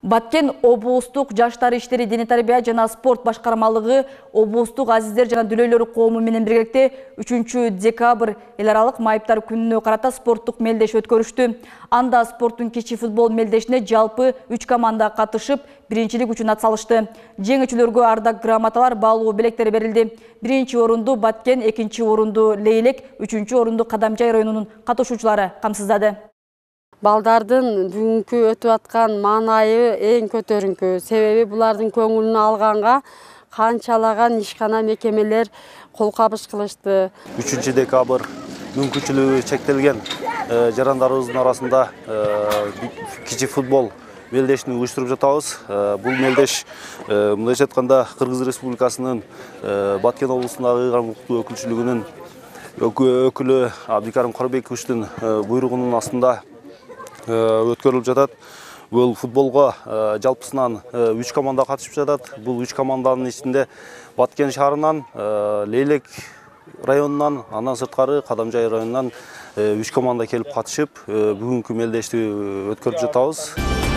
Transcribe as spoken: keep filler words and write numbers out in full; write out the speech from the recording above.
Баткен облустук жаштар иштери дене тарбия жана спорт башкармалыгы облустук азиздер жана дүлөйлөр коому менен биргеликте үчүнчү декабрь эл аралык майыптар күнүнө карата спорттук мелдеш өткөрүштү. Анда спорттун кичи футбол мелдешине жалпы үч команда катышып, биринчилик үчүн ат салышты. Жеңүүчүлөргө ардак грамоталар, баалуу белектер берилди. Биринчи орунду Баткен, экинчи орунду Лейлек, үчүнчү орунду Кадамжай районунун катышуучулары камсыздады. Балдардын бүгүнкү өтүп аткан маанайы эң көтөрүңкү. Себеби булардын көңүлүн алганга канчалаган ишкана мекемелер кол кабыш кылышты. үчүнчү декабрь мүмкүнчүлүгү чектелген жарандарыбыздын арасында кичи футбол мелдешин уюштуруп жатабыз. Бул мелдеш мындайча айтканда Кыргыз Республикасынын Баткен облусундагы укуктуу өкүлчүлүгүнүн өкүлү Абдикарим Корбековичтин буйругунун астында өткөрүлүп жатат. Бул футболго жалпысынан үч команда катышып жатат. Бул үч команданын ичинде Баткен шаарынан, Лейлек районунан, андан сырткары Кадамжай районунан үч команда келип катышып, бүгүнкү мелдешти өткөрүп жатабыз.